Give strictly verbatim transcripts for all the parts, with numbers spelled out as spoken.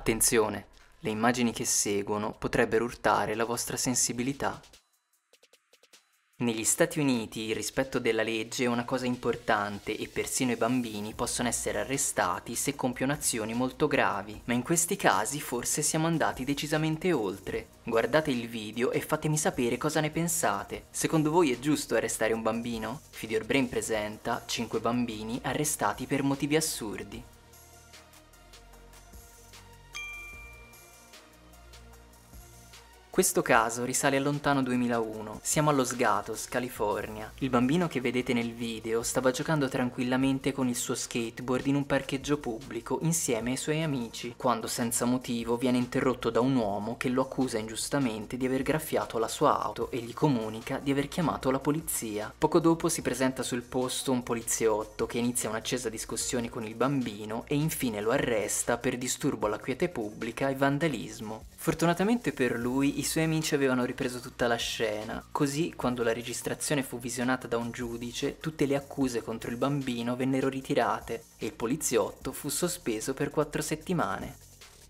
Attenzione, le immagini che seguono potrebbero urtare la vostra sensibilità. Negli Stati Uniti il rispetto della legge è una cosa importante e persino i bambini possono essere arrestati se compiono azioni molto gravi, ma in questi casi forse siamo andati decisamente oltre. Guardate il video e fatemi sapere cosa ne pensate. Secondo voi è giusto arrestare un bambino? Fidiorbrain presenta cinque bambini arrestati per motivi assurdi. Questo caso risale al lontano duemilauno. Siamo a Los Gatos, California. Il bambino che vedete nel video stava giocando tranquillamente con il suo skateboard in un parcheggio pubblico insieme ai suoi amici, quando senza motivo viene interrotto da un uomo che lo accusa ingiustamente di aver graffiato la sua auto e gli comunica di aver chiamato la polizia. Poco dopo si presenta sul posto un poliziotto che inizia un'accesa discussione con il bambino e infine lo arresta per disturbo alla quiete pubblica e vandalismo. Fortunatamente per lui i suoi amici avevano ripreso tutta la scena, così quando la registrazione fu visionata da un giudice tutte le accuse contro il bambino vennero ritirate e il poliziotto fu sospeso per quattro settimane.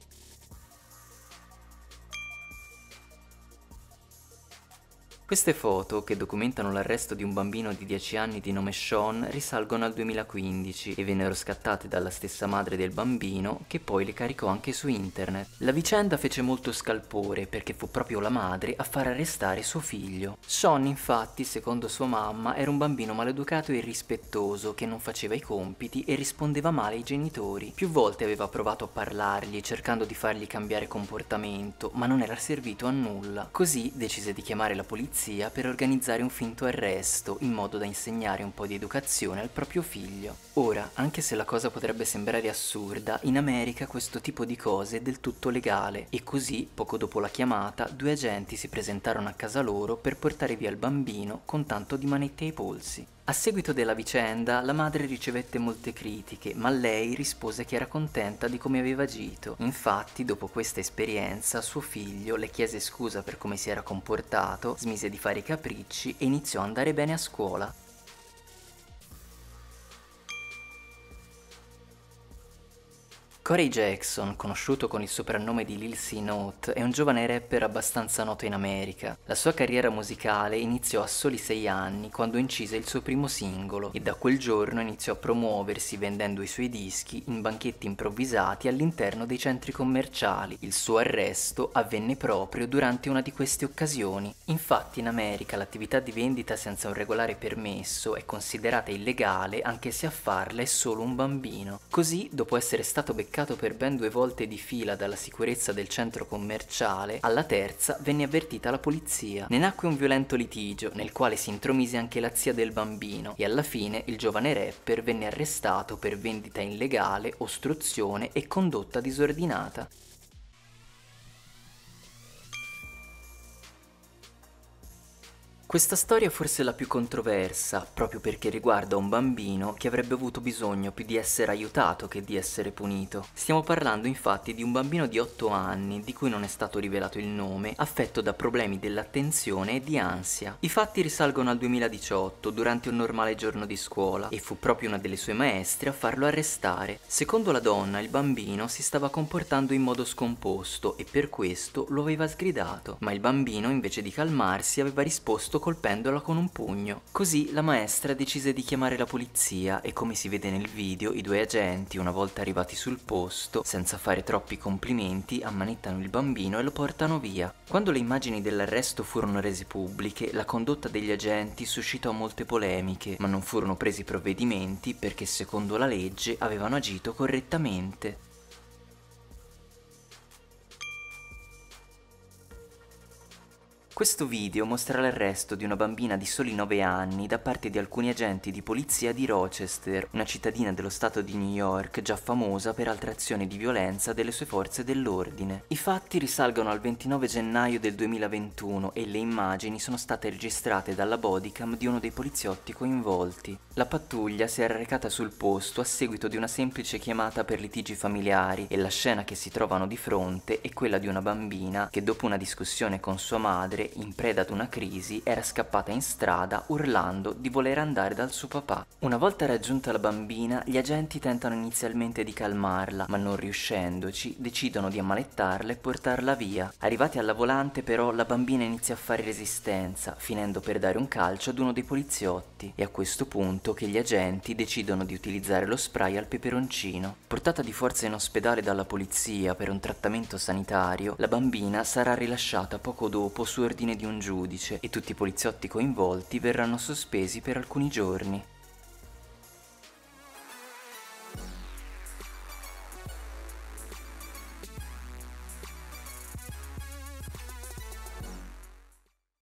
Queste foto, che documentano l'arresto di un bambino di dieci anni di nome Sean, risalgono al duemilaquindici e vennero scattate dalla stessa madre del bambino, che poi le caricò anche su internet. La vicenda fece molto scalpore perché fu proprio la madre a far arrestare suo figlio. Sean, infatti, secondo sua mamma, era un bambino maleducato e irrispettoso che non faceva i compiti e rispondeva male ai genitori. Più volte aveva provato a parlargli cercando di fargli cambiare comportamento, ma non era servito a nulla. Così decise di chiamare la polizia per organizzare un finto arresto, in modo da insegnare un po' di educazione al proprio figlio. Ora, anche se la cosa potrebbe sembrare assurda, in America questo tipo di cose è del tutto legale e così, poco dopo la chiamata, due agenti si presentarono a casa loro per portare via il bambino con tanto di manette ai polsi. A seguito della vicenda, la madre ricevette molte critiche, ma lei rispose che era contenta di come aveva agito. Infatti, dopo questa esperienza, suo figlio le chiese scusa per come si era comportato, smise di fare i capricci e iniziò ad andare bene a scuola. Corey Jackson, conosciuto con il soprannome di Lil C Note, è un giovane rapper abbastanza noto in America. La sua carriera musicale iniziò a soli sei anni quando incise il suo primo singolo e da quel giorno iniziò a promuoversi vendendo i suoi dischi in banchetti improvvisati all'interno dei centri commerciali. Il suo arresto avvenne proprio durante una di queste occasioni. Infatti in America l'attività di vendita senza un regolare permesso è considerata illegale anche se a farla è solo un bambino. Così, dopo essere stato beccato per ben due volte di fila dalla sicurezza del centro commerciale, alla terza venne avvertita la polizia. Ne nacque un violento litigio, nel quale si intromise anche la zia del bambino, e alla fine il giovane rapper venne arrestato per vendita illegale, ostruzione e condotta disordinata. Questa storia forse è la più controversa, proprio perché riguarda un bambino che avrebbe avuto bisogno più di essere aiutato che di essere punito. Stiamo parlando infatti di un bambino di otto anni, di cui non è stato rivelato il nome, affetto da problemi dell'attenzione e di ansia. I fatti risalgono al duemiladiciotto, durante un normale giorno di scuola, e fu proprio una delle sue maestre a farlo arrestare. Secondo la donna, il bambino si stava comportando in modo scomposto e per questo lo aveva sgridato, ma il bambino, invece di calmarsi, aveva risposto colpendola con un pugno. Così la maestra decise di chiamare la polizia e, come si vede nel video, i due agenti, una volta arrivati sul posto, senza fare troppi complimenti, ammanettano il bambino e lo portano via. Quando le immagini dell'arresto furono rese pubbliche, la condotta degli agenti suscitò molte polemiche, ma non furono presi provvedimenti perché secondo la legge avevano agito correttamente. Questo video mostra l'arresto di una bambina di soli nove anni da parte di alcuni agenti di polizia di Rochester, una cittadina dello stato di New York già famosa per altre azioni di violenza delle sue forze dell'ordine. I fatti risalgono al ventinove gennaio del duemilaventuno e le immagini sono state registrate dalla bodycam di uno dei poliziotti coinvolti. La pattuglia si era recata sul posto a seguito di una semplice chiamata per litigi familiari e la scena che si trovano di fronte è quella di una bambina che, dopo una discussione con sua madre, che, in preda ad una crisi, era scappata in strada urlando di voler andare dal suo papà. Una volta raggiunta la bambina, gli agenti tentano inizialmente di calmarla, ma non riuscendoci, decidono di ammalettarla e portarla via. Arrivati alla volante però la bambina inizia a fare resistenza, finendo per dare un calcio ad uno dei poliziotti. È a questo punto che gli agenti decidono di utilizzare lo spray al peperoncino. Portata di forza in ospedale dalla polizia per un trattamento sanitario, la bambina sarà rilasciata poco dopo su ordine di un giudice e tutti i poliziotti coinvolti verranno sospesi per alcuni giorni.